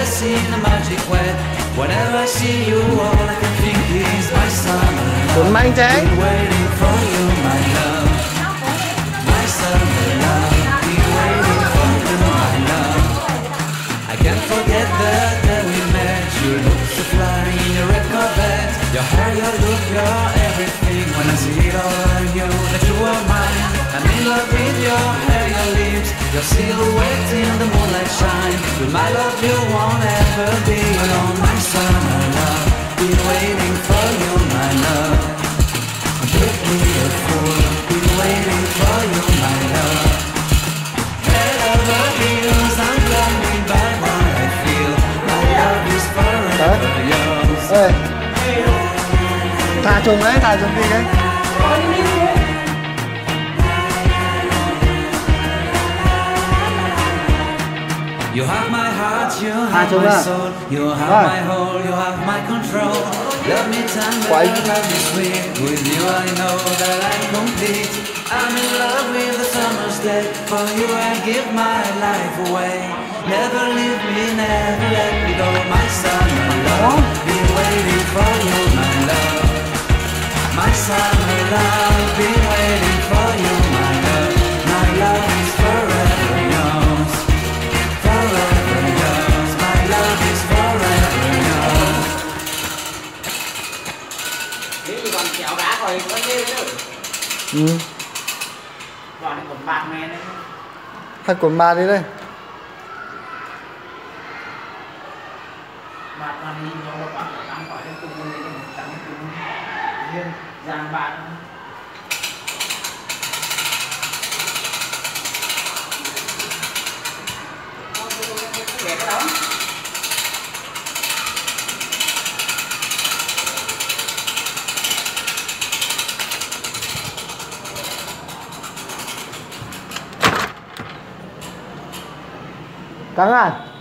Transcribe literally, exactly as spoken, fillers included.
Cuốn máng tráng. Your hair, your look, your everything. When I see it all on you, that you are mine. I'm in love with your hair, your lips, your silhouette in the moonlight shine. With my love you won't ever be alone. My summer love, been waiting for you, my love. Completely a fool, been waiting for you, my love. Head over heels, I'm blinded by what I feel. My love is forever yours. Ê, thả trùng đấy, thả trùng đi đấy. You have my heart, you have my soul, you have my whole, you have my control. Love me tender, love me sweet. With you I know that I'm complete. I'm in love with the summer's day. For you I give my life away. Never leave me, never let me go. My summer love, been waiting for you, my love. My summer love, been waiting for you, my love. My love is forever yours. Forever yours. My love is forever yours. Nếu như còn kẹo đá rồi có như thế nữa. Ừ. Còn cái cuốn bạc này đấy. Hai cuốn ba đi đây. Bạc là đi nó bạc là ăn khỏi cái cùng này cái trắng cùng riêng dàn bạc. Để cái đó. Căng à?